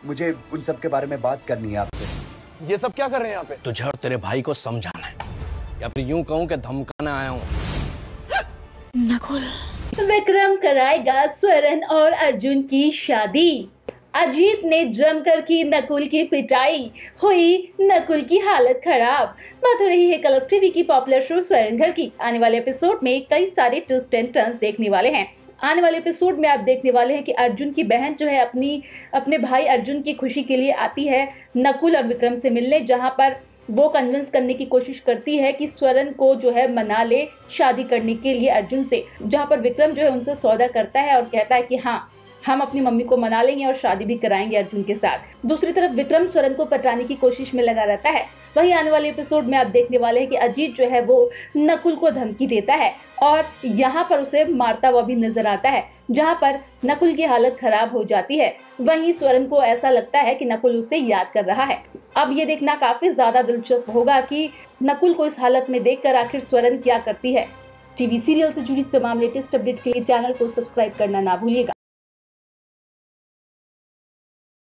मुझे उन सब के बारे में बात करनी है आपसे। ये सब क्या कर रहे हैं यहाँ पे? तुझे और तेरे भाई को समझाना है, या फिर यूं कहूं कि धमकाना आया हूँ। नकुल। विक्रम कराएगा स्वरण और अर्जुन की शादी। अजीत ने जमकर की नकुल की पिटाई, हुई नकुल की हालत खराब। बात हो रही है कलर्स टीवी की पॉपुलर शो स्वरण घर की। आने वाले एपिसोड में कई सारे ट्विस्ट एंड टर्न्स देखने वाले हैं। आने वाले एपिसोड में आप देखने वाले हैं कि अर्जुन की बहन जो है अपने भाई अर्जुन की खुशी के लिए आती है नकुल और विक्रम से मिलने, जहां पर वो कन्विंस करने की कोशिश करती है कि स्वरण को जो है मना ले शादी करने के लिए अर्जुन से, जहां पर विक्रम जो है उनसे सौदा करता है और कहता है कि हाँ, हम अपनी मम्मी को मना लेंगे और शादी भी कराएंगे अर्जुन के साथ। दूसरी तरफ विक्रम स्वरण को पटाने की कोशिश में लगा रहता है। वहीं आने वाले एपिसोड में आप देखने वाले हैं कि अजीत जो है वो नकुल को धमकी देता है और यहाँ पर उसे मारता हुआ भी नजर आता है, जहाँ पर नकुल की हालत खराब हो जाती है। वहीं स्वरण को ऐसा लगता है कि नकुल उसे याद कर रहा है। अब ये देखना काफी ज्यादा दिलचस्प होगा कि नकुल को इस हालत में देखकर आखिर स्वरण क्या करती है। टीवी सीरियल से जुड़ी तमाम लेटेस्ट अपडेट के लिए चैनल को सब्सक्राइब करना ना भूलिएगा।